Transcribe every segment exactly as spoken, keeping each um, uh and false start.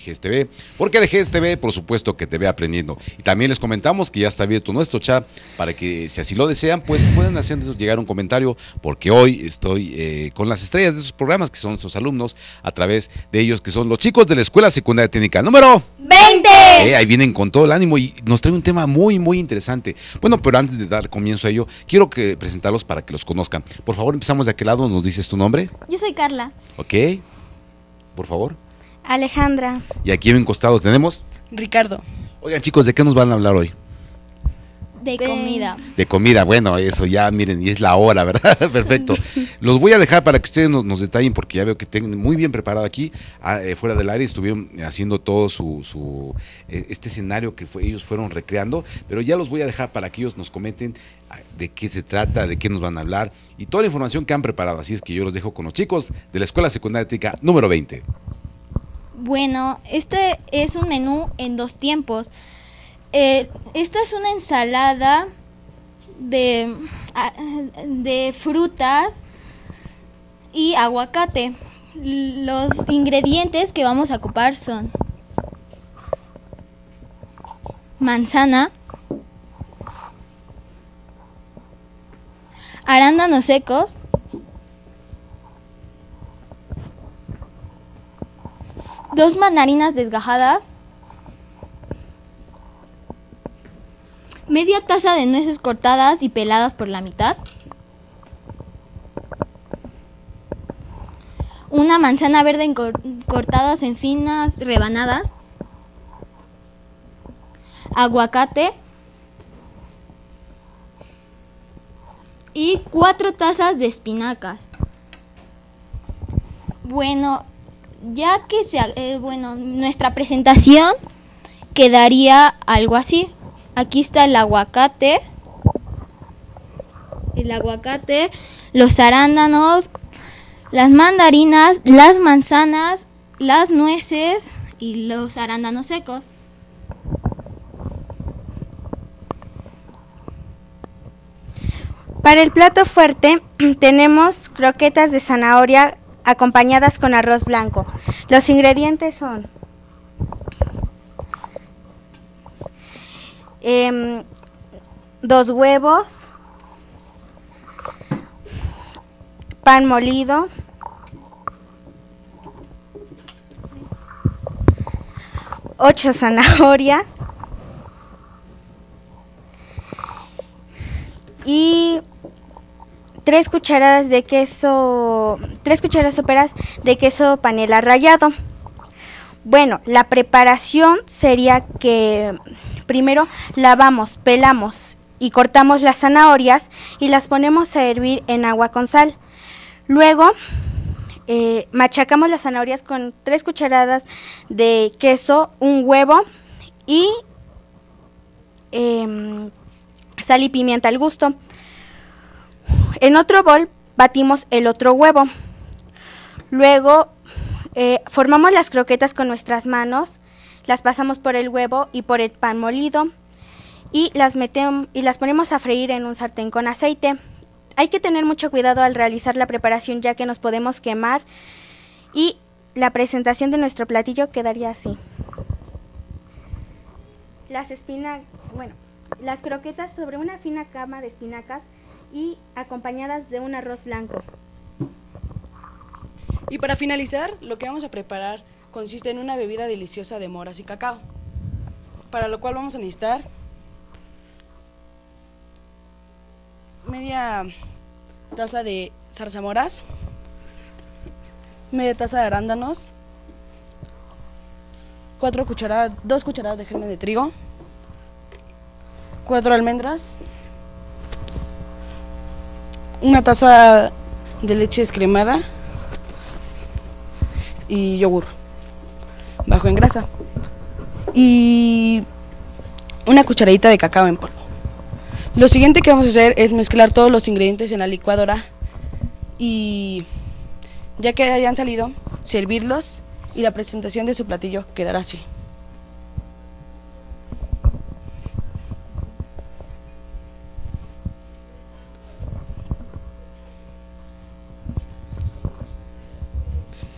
G E S T V, porque de G E S T V, por supuesto que te ve aprendiendo. Y también les comentamos que ya está abierto nuestro chat para que, si así lo desean, pues pueden hacernos llegar un comentario, porque hoy estoy eh, con las estrellas de esos programas, que son nuestros alumnos, a través de ellos, que son los chicos de la Escuela Secundaria Técnica número veinte. Eh, ahí vienen con todo el ánimo y nos trae un tema muy, muy interesante. Bueno, pero antes de dar comienzo a ello, quiero que presentarlos para que los conozcan. Por favor, empezamos de aquel lado, nos dices tu nombre. Yo soy Carla. Ok, por favor. Alejandra. Y aquí en un costado tenemos Ricardo. Oigan, chicos, ¿de qué nos van a hablar hoy? De, de comida. De comida, bueno, eso ya, miren, y es la hora, ¿verdad? Perfecto. Los voy a dejar para que ustedes nos, nos detallen, porque ya veo que tienen muy bien preparado aquí, ah, eh, fuera del área, estuvieron haciendo todo su, su eh, este escenario que fue, ellos fueron recreando, pero ya los voy a dejar para que ellos nos comenten ah, de qué se trata, de qué nos van a hablar, y toda la información que han preparado, así es que yo los dejo con los chicos de la Escuela Secundaria Técnica número veinte. Bueno, este es un menú en dos tiempos. Eh, esta es una ensalada de, de frutas y aguacate. Los ingredientes que vamos a ocupar son manzana, arándanos secos, dos mandarinas desgajadas, media taza de nueces cortadas y peladas por la mitad, una manzana verde cor cortadas en finas rebanadas, aguacate y cuatro tazas de espinacas. Bueno, ya que se, eh, bueno, nuestra presentación quedaría algo así. Aquí está el aguacate, el aguacate, los arándanos, las mandarinas, las manzanas, las nueces y los arándanos secos. Para el plato fuerte tenemos croquetas de zanahoria acompañadas con arroz blanco. Los ingredientes son eh, dos huevos, pan molido, ocho zanahorias y tres cucharadas de queso, tres cucharadas soperas de queso panela rallado. Bueno, la preparación sería que primero lavamos, pelamos y cortamos las zanahorias y las ponemos a hervir en agua con sal. Luego eh, machacamos las zanahorias con tres cucharadas de queso, un huevo y eh, sal y pimienta al gusto. En otro bol batimos el otro huevo. Luego eh, formamos las croquetas con nuestras manos, las pasamos por el huevo y por el pan molido y las metemos y las ponemos a freír en un sartén con aceite. Hay que tener mucho cuidado al realizar la preparación, ya que nos podemos quemar, y la presentación de nuestro platillo quedaría así. Las espinacas, bueno, las croquetas sobre una fina cama de espinacas y acompañadas de un arroz blanco. Y para finalizar, lo que vamos a preparar consiste en una bebida deliciosa de moras y cacao, para lo cual vamos a necesitar media taza de zarzamoras, media taza de arándanos, cuatro cucharadas, dos cucharadas de germen de trigo, cuatro almendras, una taza de leche descremada y yogur bajo en grasa y una cucharadita de cacao en polvo. Lo siguiente que vamos a hacer es mezclar todos los ingredientes en la licuadora y ya que hayan salido, servirlos, y la presentación de su platillo quedará así.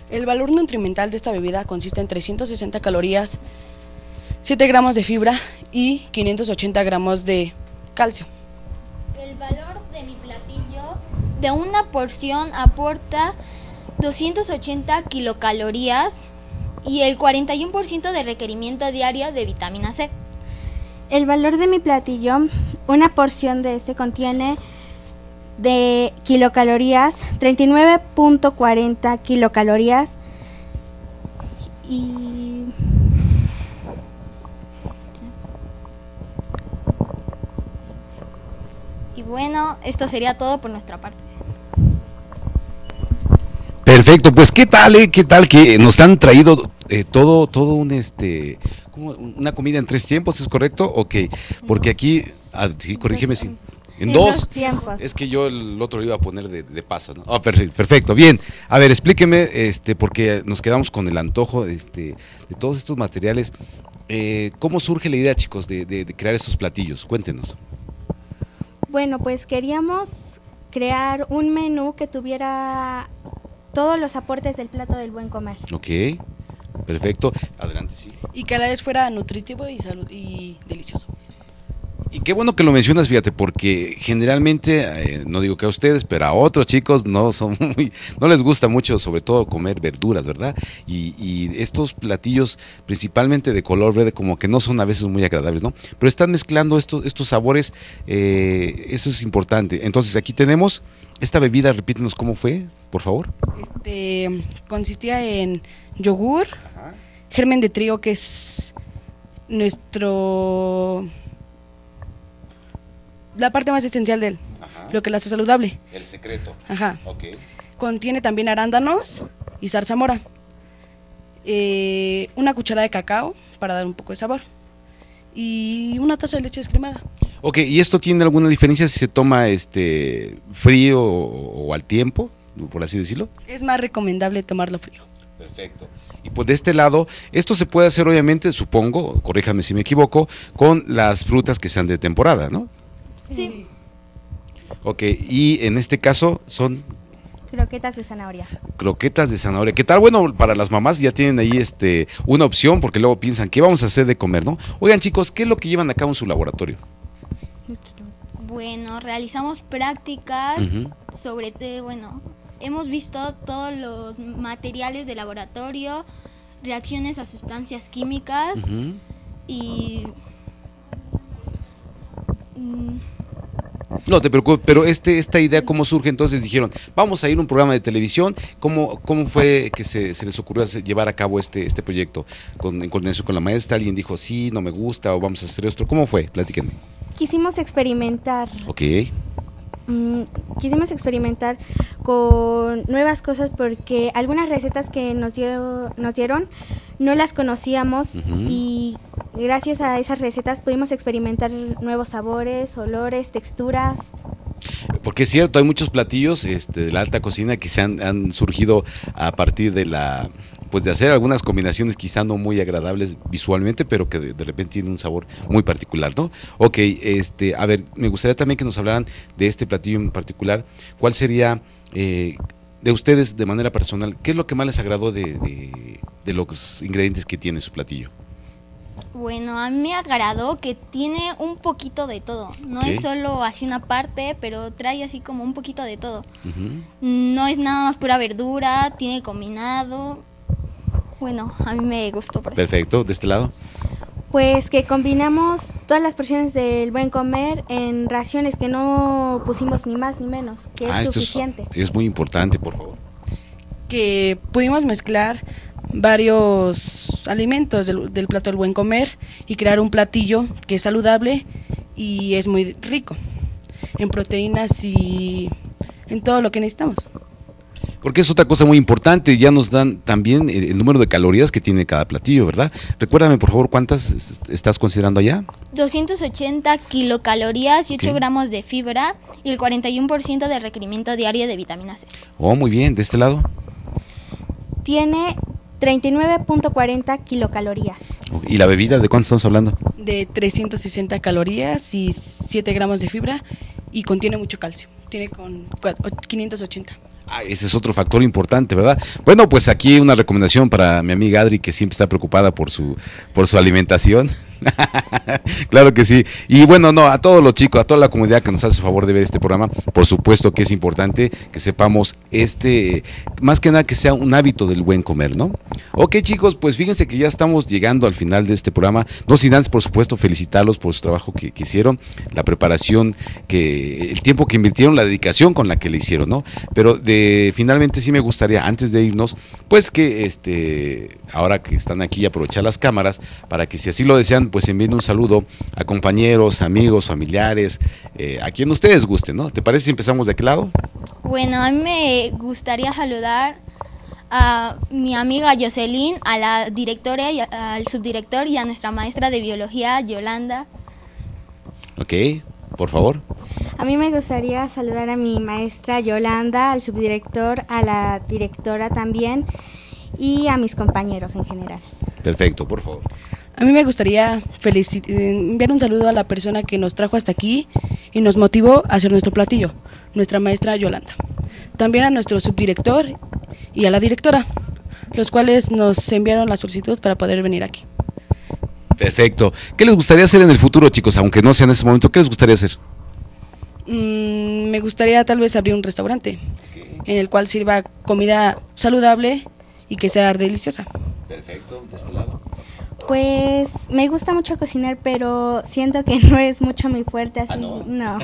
El valor nutrimental de esta bebida consiste en trescientas sesenta calorías, siete gramos de fibra y quinientos ochenta gramos de calcio. El valor de mi platillo de una porción aporta doscientas ochenta kilocalorías y el cuarenta y uno por ciento de requerimiento diario de vitamina C. El valor de mi platillo, una porción de este contiene de kilocalorías, treinta y nueve punto cuarenta kilocalorías y Y bueno, esto sería todo por nuestra parte. Perfecto, pues qué tal, eh? ¿Qué tal que nos han traído eh, todo, todo un este, como una comida en tres tiempos, ¿es correcto? Ok, porque aquí, ah, sí, corrígeme si, en En dos, dos tiempos. es que yo el otro lo iba a poner de, de paso, ¿no? Ah, perfecto, perfecto, bien. A ver, explíqueme, este, porque nos quedamos con el antojo, este, de todos estos materiales. Eh, ¿Cómo surge la idea, chicos, de, de, de crear estos platillos? Cuéntenos. bueno, pues queríamos crear un menú que tuviera todos los aportes del plato del buen comer. Ok, perfecto. Adelante, sí. Y que a la vez fuera nutritivo y, salud y delicioso. Y qué bueno que lo mencionas, fíjate, porque generalmente, eh, no digo que a ustedes, pero a otros chicos no son muy, no les gusta mucho, sobre todo comer verduras, ¿verdad? Y, y estos platillos, principalmente de color verde, como que no son a veces muy agradables, ¿no? Pero están mezclando estos, estos sabores, eh, eso es importante. Entonces aquí tenemos esta bebida, repítenos cómo fue, por favor. Este consistía en yogur, Ajá. germen de trigo, que es nuestro la parte más esencial de él, Ajá. lo que la hace saludable. El secreto. Ajá. Ok. Contiene también arándanos y zarzamora. Eh, una cucharada de cacao para dar un poco de sabor. Y una taza de leche descremada. Ok, ¿y esto tiene alguna diferencia si se toma este frío o, o al tiempo, por así decirlo? Es más recomendable tomarlo frío. Perfecto. Y pues de este lado, esto se puede hacer obviamente, supongo, corríjame si me equivoco, con las frutas que sean de temporada, ¿no? Sí. Ok, y en este caso son Croquetas de zanahoria. croquetas de zanahoria. ¿Qué tal? Bueno, para las mamás ya tienen ahí este una opción, porque luego piensan, ¿qué vamos a hacer de comer, no? Oigan, chicos, ¿qué es lo que llevan a cabo en su laboratorio? Bueno, realizamos prácticas Ujú. sobre, te- bueno, hemos visto todos los materiales de laboratorio, reacciones a sustancias químicas Ujú. y... mm, No te preocupes, pero este, esta idea, ¿cómo surge? Entonces dijeron, vamos a ir a un programa de televisión. ¿Cómo, cómo fue que se, se les ocurrió hacer- llevar a cabo este, este proyecto? Con, en coordinación con la maestra, alguien dijo, sí, no me gusta, o vamos a hacer esto. ¿Cómo fue? Platíquenme. Quisimos experimentar, Ok. mm, quisimos experimentar con nuevas cosas porque algunas recetas que nos, dio, nos dieron no las conocíamos Ujú. y gracias a esas recetas pudimos experimentar nuevos sabores, olores, texturas. Porque es cierto, hay muchos platillos este, de la alta cocina que se han, han surgido a partir de la, pues de hacer algunas combinaciones quizá no muy agradables visualmente, pero que de, de repente tienen un sabor muy particular, ¿no? Ok, este, a ver, me gustaría también que nos hablaran de este platillo en particular. ¿Cuál sería, eh, de ustedes de manera personal, qué es lo que más les agradó de, de, de los ingredientes que tiene su platillo? Bueno, a mí me agradó que tiene un poquito de todo. No Ok. es solo así una parte, pero trae así como un poquito de todo. Ujú. No es nada más pura verdura, tiene combinado. Bueno, a mí me gustó por eso. Perfecto, de este lado. Pues que combinamos todas las porciones del buen comer en raciones que no pusimos ni más ni menos, que Ah, es esto suficiente. es, es muy importante, por favor. Que pudimos mezclar varios alimentos del, del plato del buen comer y crear un platillo que es saludable y es muy rico en proteínas y en todo lo que necesitamos. Porque es otra cosa muy importante, ya nos dan también el, el número de calorías que tiene cada platillo, ¿verdad? Recuérdame, por favor, ¿cuántas es- estás considerando allá? doscientas ochenta kilocalorías y ocho Ok. gramos de fibra y el cuarenta y uno por ciento de requerimiento diario de vitamina C. Oh, muy bien, de este lado. Tiene treinta y nueve punto cuarenta kilocalorías. ¿Y la bebida de cuánto estamos hablando? De trescientas sesenta calorías y siete gramos de fibra y contiene mucho calcio. Tiene con cua- quinientos ochenta. Ah, ese es otro factor importante, ¿verdad? Bueno, pues aquí una recomendación para mi amiga Adri, que siempre está preocupada por su, por su alimentación. Claro que sí. Y bueno, no, a todos los chicos, a toda la comunidad que nos hace favor de ver este programa, por supuesto que es importante que sepamos este, más que nada que sea un hábito del buen comer, ¿no? Ok, chicos, pues fíjense que ya estamos llegando al final de este programa, no sin antes, por supuesto, felicitarlos por su trabajo que, que hicieron, la preparación, que el tiempo que invirtieron, la dedicación con la que le hicieron, ¿no? Pero de finalmente sí me gustaría, antes de irnos, pues que este, ahora que están aquí, aprovechar las cámaras para que, si así lo desean, pues envíen un saludo a compañeros, amigos, familiares, eh, a quien ustedes gusten, ¿no? ¿Te parece si empezamos de aquel lado? Bueno, a mí me gustaría saludar a mi amiga Jocelyn, a la directora, y a- al subdirector y a nuestra maestra de biología, Yolanda. Ok, por favor. A mí me gustaría saludar a mi maestra Yolanda, al subdirector, a la directora también y a mis compañeros en general. Perfecto, por favor. A mí me gustaría felici- eh, enviar un saludo a la persona que nos trajo hasta aquí y nos motivó a hacer nuestro platillo, nuestra maestra Yolanda. También a nuestro subdirector y a la directora, los cuales nos enviaron la solicitud para poder venir aquí. Perfecto. ¿Qué les gustaría hacer en el futuro, chicos? Aunque no sea en ese momento, ¿qué les gustaría hacer? Mm, me gustaría tal vez abrir un restaurante en el cual sirva comida saludable y que sea deliciosa. Perfecto, de este lado. Pues me gusta mucho cocinar, pero siento que no es mucho mi fuerte, así ¿Ah, no? no.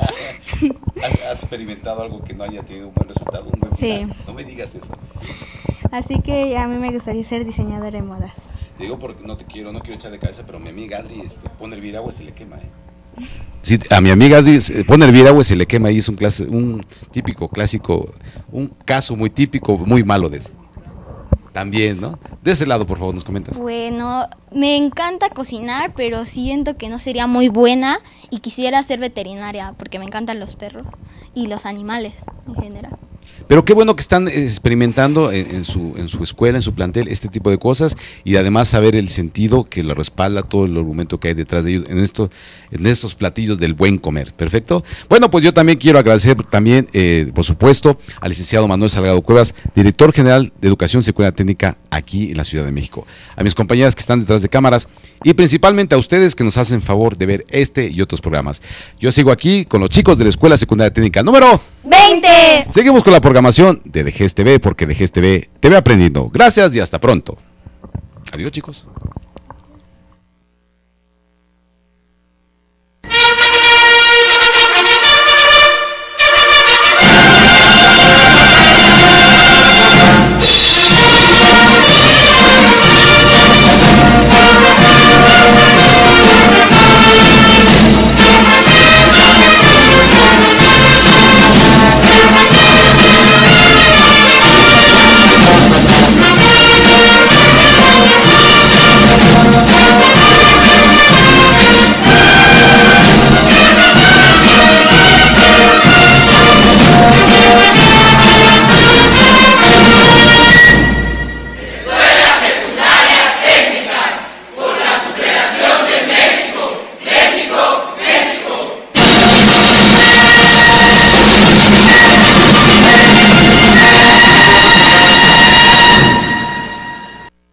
¿Has experimentado algo que no haya tenido un buen resultado? Un buen Sí. final? No me digas eso. Así que a mí me gustaría ser diseñadora de modas. Te digo porque no te quiero, no quiero echar de cabeza, pero mi amiga Adri este, pone a hervir agua y se le quema, ¿eh? Sí, a mi amiga Adri se pone a hervir agua y se le quema y es un, clase, un típico, clásico, un caso muy típico, muy malo de eso. También, ¿no? De ese lado, por favor, nos comentas. Bueno, me encanta cocinar, pero siento que no sería muy buena y quisiera ser veterinaria porque me encantan los perros y los animales en general. Pero qué bueno que están experimentando en, en, su, en su escuela, en su plantel, este tipo de cosas y además saber el sentido que lo respalda, todo el argumento que hay detrás de ellos en, esto, en estos platillos del buen comer. Perfecto. Bueno, pues yo también quiero agradecer también, eh, por supuesto, al licenciado Manuel Salgado Cuevas, director general de Educación Secundaria Técnica aquí en la Ciudad de México, a mis compañeras que están detrás de cámaras y principalmente a ustedes que nos hacen favor de ver este y otros programas. Yo sigo aquí con los chicos de la Escuela Secundaria Técnica número ¡veinte! Seguimos con la programación de D G S T V porque D G S T V te ve aprendiendo. Gracias y hasta pronto. Adiós, chicos.